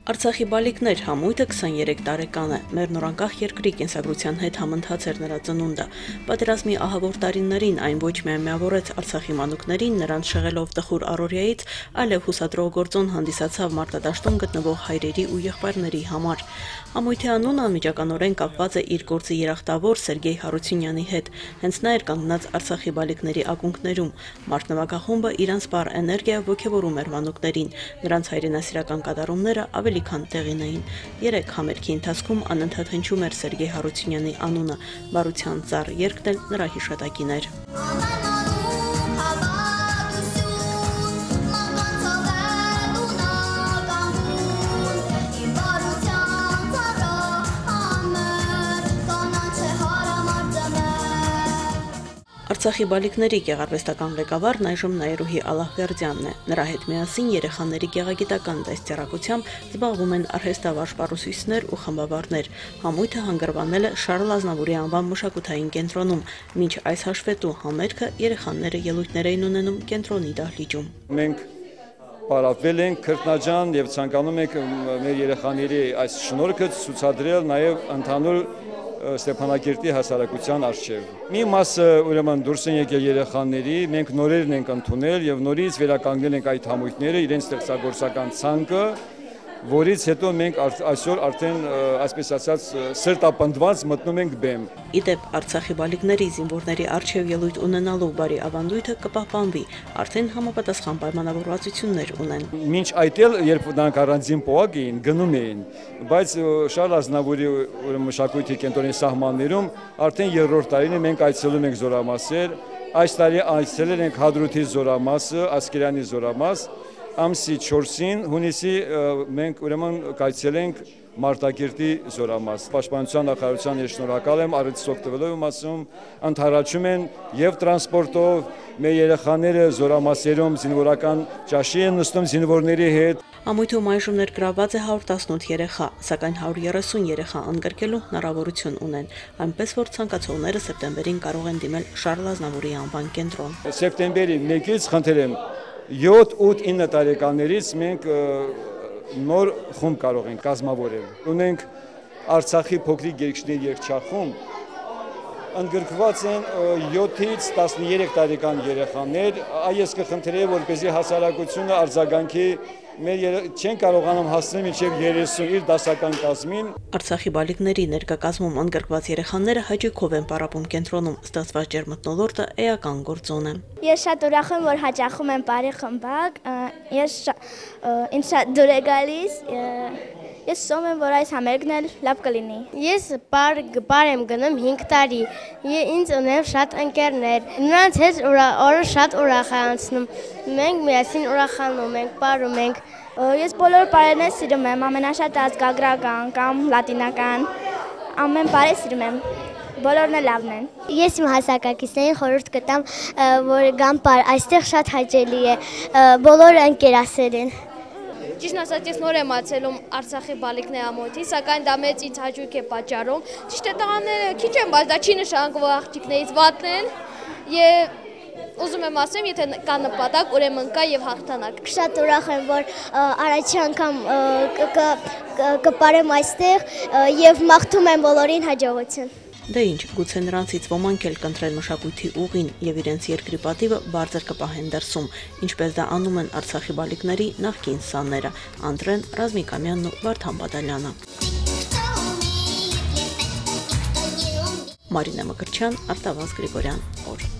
Արցախի բալիկներ համույթը 23 տարեկան է։ Մեր նորանկախ երկրի կենսագրության հետ համընթաց էր նրա ծնունդը։ Պատերազմի ահավոր տարիներին այն ոչ միայն միավորեց Արցախի մանուկներին, նրանց շեղելով տխուր առօրյայից, այլև հուսադրող գործոն հանդիսացավ մարտադաշտում գտնվող հայրերի ու եղբայրների համար։ Համույթի անունը անմիջականորեն կապված է իր գործի երախտավոր Սերգեյ Հարությունյանի հետ։ Հենց նա էր կանգնած Արցախի բալիկների ակունքներում։ Մարտնավակախումբը իրանց բար էներգիա ոգևորում էր մանուկներին։ Նրանց հայրենասիրական կատարումները ավելի քան տեղին էին։ 3 համերգի ընթացքում անընդհատ հնչում էր Սերգեյ Հարությունյանի անունը, բարության ծառ երգն էլ նրա հիշատակին էր։ Արցախի բալիկների գեղարվեստական ղեկավարն այժմ Նայիրուհի Ալլահվերդյանն է։ Նրա հետ միասին երեխաների գեղագիտական դաստիարակությամբ զբաղվում են արհեստավարժ-պարուսույցներ ու խմբավարներ։ Համույթը հանգրվանել է Շարլ Ազնավուրի անվան մշակութային կենտրոնում։ Մինչ այս հաշվետու համերգը երեխաները ելույթներ էին ունենում կենտրոնի դահլիճում։ Մենք պարապվել ենք քրտնաջան եւ ցանկանում ենք մեր երեխաների այս շնորհքը ցուցադրել նաեւ ընդհանուր Ստեփանակերտի հասարակության առջև։ Մի մասը ուրեմն դուրս են եկել երեխաների, մենք նորերն ենք ընդունել եւ նորից վերականգնել ենք այդ համույթները իրենց ստեղծագործական ցանկը, որից հետո մենք այսօր արդեն այսպես ասած սրտապնդված մտնում ենք բեմ։ Իդեպ Արցախի բալիկների զինվորների առջև ելույթ ունենալու բարի ավանդույթը կպահպանվի, արդեն համապատասխան պայմանավորվածություններ ունեն։ Մինչ այդ էլ երբ նրանք առանձին պոակ էին, գնում էին, բայց Շարլ Ազնավուրի մշակույթի կենտրոնի սահմաններում արդեն երրորդ տարին է մենք այցելում ենք զորամասեր, այս տարի այցելել ենք Հադրութի զորամասը, Ասկերանի զորամաս, ամսի 4-ին հունիսի մենք ուրեմն կայցելենք Մարտակերտի զորամաս։ Պաշտպանության նախարարության ես շնորհակալ եմ, առիթից օգտվելով եմ ասում, ընդհանրացում են եւ տրանսպորտով, մեր երեխաները զորամասերում զինվորական ճաշի են նստում զինվորների հետ։ Համույթում այժմ ներգրավված է 118 երեխա, սակայն 130 երեխա ընդգրկելու հնարավորություն ունեն, այնպես որ ցանկացողները սեպտեմբերին կարող են դիմել Շարլ Ազնավուրի անվան կենտրոն։ Սեպտեմբերի 1-ից խնդրել եմ 7-8-9 տարեկաններից մենք նոր խումբ կարող ենք կազմավորել։ Ունենք Արցախի փոքրիկ երգչների երգչախումբ, ընդգրկված են 7-ից 13 տարեկան երեխաներ, այս կխնդրեի, որպեսզի հասարակությունը արձագանքի, մեր չեն կարողանում հասնել մինչև 30 իր դասական կազմին։ Արցախի բալիկների ներկայացում ընդգրկված երեխաները հաճույքով են պարապում կենտրոնում, ստեղծված ջերմտնոլորտը էական գործոն է։ Ես շատ ուրախ եմ, որ հաճախում եմ բարի խմբակ, ինձ շատ դուր է գալիս, ես սոմ եմ, որ այս համերգն էլ լավ կլինի։ Ես բար եմ գնում 5 տարի, ինձ ունեմ շատ ընկերներ, նրանց հետ օրը շատ ուրախ է անցնում, մենք միասին ուրախանում ենք, պարում ենք։ Ես բոլոր բարերն սիրում եմ, ամենաշատը ազգագրական կամ լատինական, ամեն բարը սիրում եմ։ Բոլորն էլ լավն են։ Ես իմ հասակակիցներին խորհուրդ կտամ, որ գան պար, այստեղ շատ հաճելի է, բոլորը ընկերասեր են։ Ճիշտ ասած, ես նոր եմ այցելում Արցախի բալիկների ամոթի, սակայն դա մեծ ինձ հաճույք է պատճառում։ Ճիշտ է, տղաները քիչ են, բայց դա չի նշանակում աղջիկներից վատն են եւ ուզում եմ ասեմ, եթե կա նպատակ, ուրեմն կա եւ հաղթանակ։ Շատ ուրախ եմ, որ առաջի անգամ կպարեմ այստեղ եւ մաղթում եմ բոլորին հաջողություն։ Դե ինչ, գուցե նրանցից ոմանք էլ կընտրեն մշակույթի ուղին եւ իրենց երկրի պատիվը բարձր կպահեն դրսում, ինչպես դա անում են Արցախի բալիկների նախկին սաները՝ Անդրեն Ռազմիկամյանն ու Վարդան Բադալյանը։ Մարինե Մկրտչյան, Արտավազդ Գրիգորյան, օր։